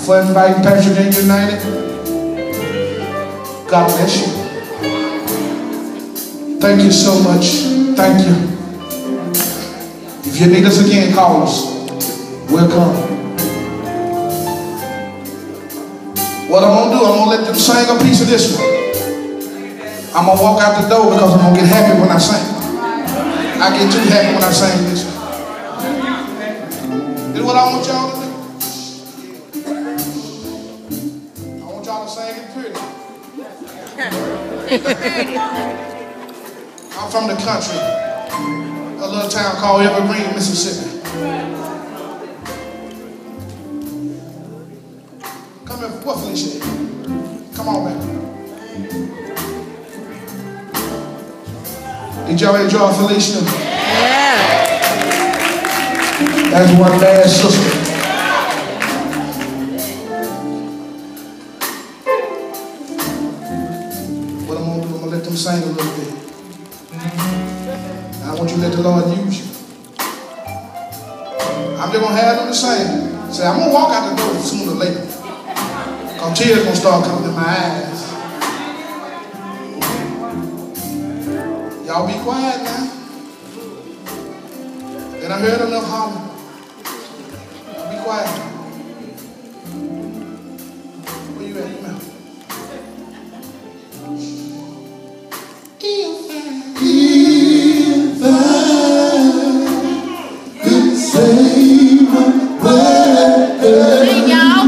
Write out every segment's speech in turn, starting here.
for inviting Patrick and United. God bless you. Thank you so much. Thank you. If you need us again, call us. We'll come. What I'm going to do, I'm going to let them sing a piece of this one. I'm going to walk out the door because I'm going to get happy when I sing. I get too happy when I sing this one. This is what I want y'all to do. I want y'all to sing it pretty. I'm from the country, a little town called Evergreen, Mississippi. Come here, what Felicia? Come on, man. Did y'all enjoy Felicia? Yeah. That's one bad sister. What I'm gonna do, I'm gonna let them sing a little bit. I want you to let the Lord use you. I'm just gonna have them to sing. Say, I'm gonna walk out the door sooner or later. Cause tears gonna start coming in my eyes. Y'all be quiet now. Then I heard enough hollering. Be quiet. Where you at? Come out. If I could say one word, Sing, y'all.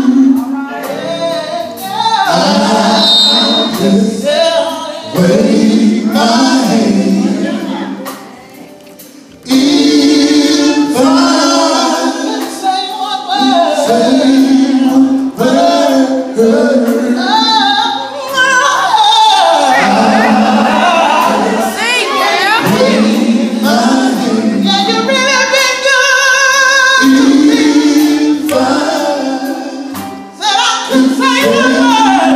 I'll just wave my hand. If I could say one word, Sing, girl. wave my hand. Yeah, you really been good. If I Said I could say one word.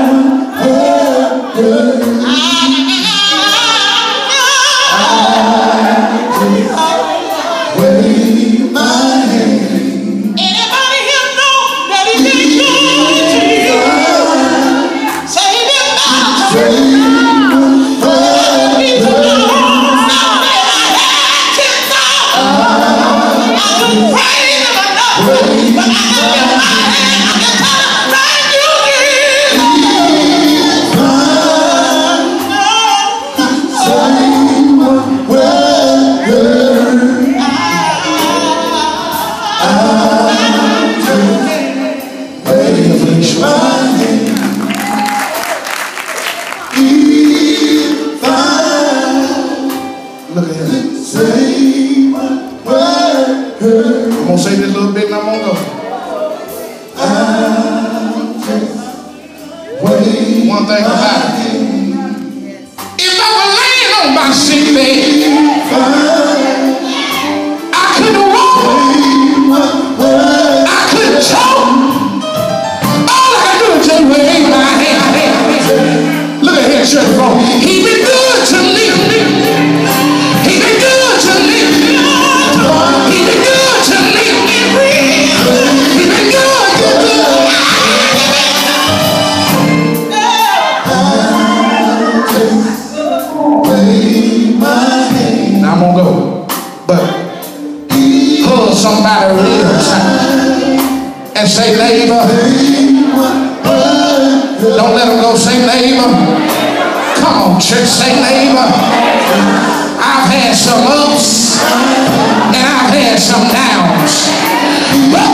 wave my hand. Anybody here know that he been good to you? Say he been good to you. He's a good now that I had 10,000. I couldn't praise him enough, but I can lift my hand. I can tell him, thank you, Look at him. I'm gonna say this little bit and I'm gonna go. One thing about it. If I were laying on my sick bed, I couldn't walk, I couldn't talk. All I could do is just wave my hand. Look at here, church folk. He been good to me. He been good to me. He been good to me. He been good. Now I'm gonna go, but pull somebody real tight and say, neighbor. Don't let them go. Say, neighbor. Come on, church. Say, neighbor. I've had some ups and I've had some downs. But